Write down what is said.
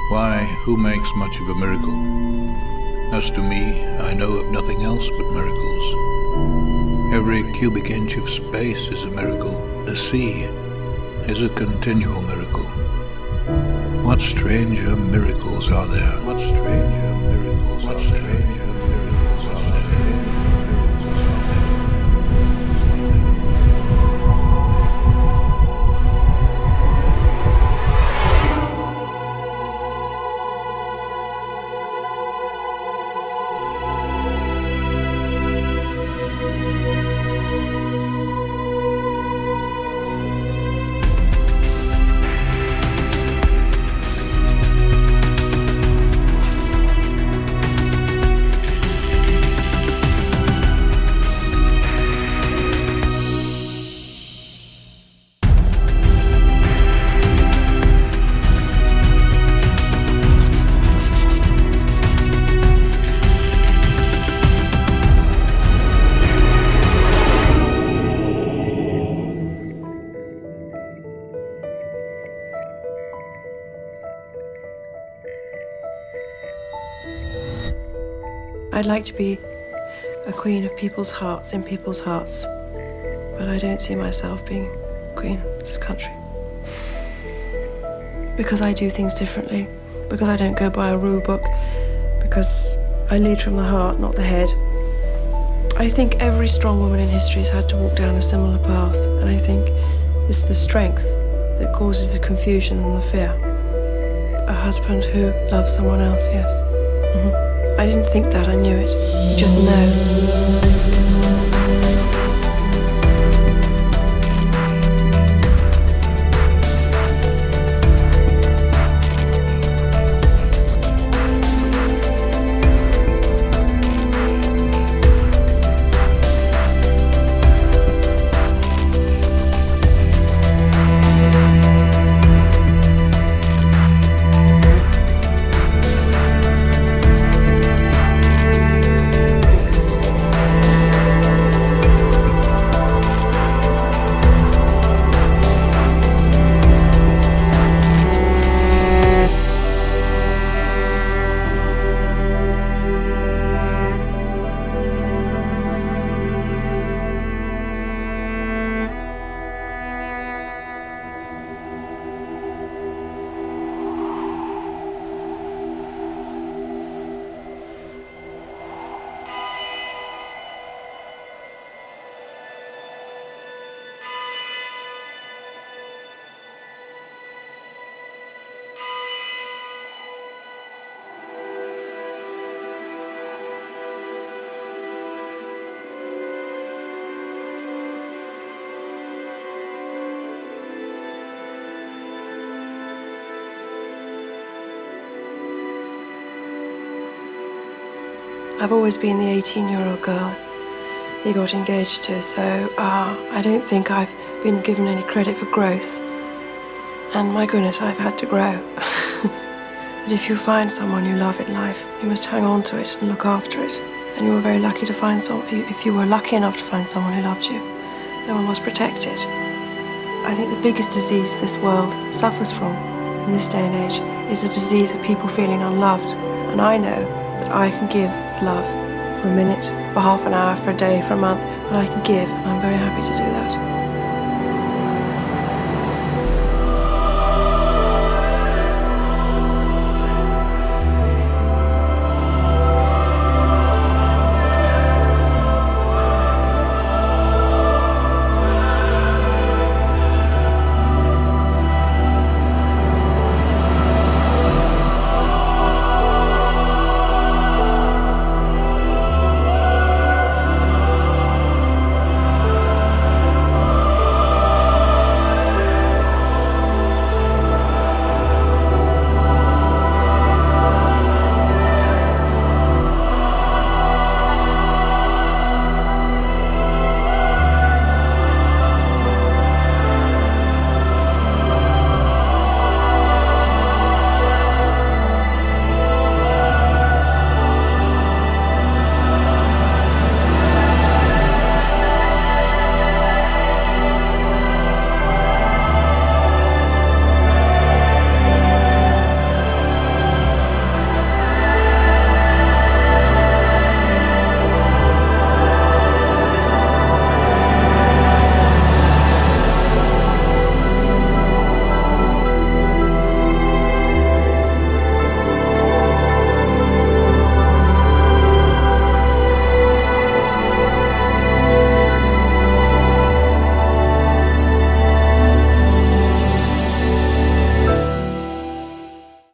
Why, who makes much of a miracle? As to me, I know of nothing else but miracles. Every cubic inch of space is a miracle. The sea is a continual miracle. What stranger miracles are there? What stranger miracles are there? I'd like to be a queen of people's hearts, in people's hearts, but I don't see myself being queen of this country. Because I do things differently, because I don't go by a rule book, because I lead from the heart, not the head. I think every strong woman in history has had to walk down a similar path, and I think it's the strength that causes the confusion and the fear. A husband who loves someone else, yes. I didn't think that, I knew it. You just know. I've always been the 18-year-old girl he got engaged to, so I don't think I've been given any credit for growth. And my goodness, I've had to grow. That if you find someone you love in life, you must hang on to it and look after it. And you were very lucky to find if you were lucky enough to find someone who loved you, then one must protect it. I think the biggest disease this world suffers from in this day and age is the disease of people feeling unloved. And I know that I can give love for a minute, for half an hour, for a day, for a month, but I can give, and I'm very happy to do that.